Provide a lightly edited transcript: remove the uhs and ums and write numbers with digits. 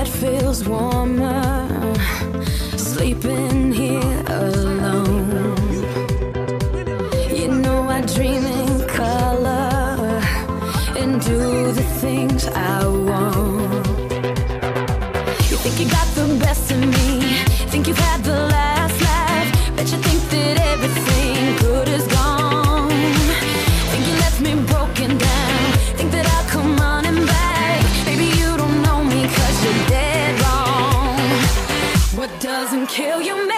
bed feels warmer, sleeping here alone. You know I dream in color and do the things I want. You think you got the best of me, think you've had the last laugh, bet you think that everything good is gone. Think you left me broken down, think that I'll come running back. Maybe you don't know me 'cause you're dead wrong. What doesn't kill you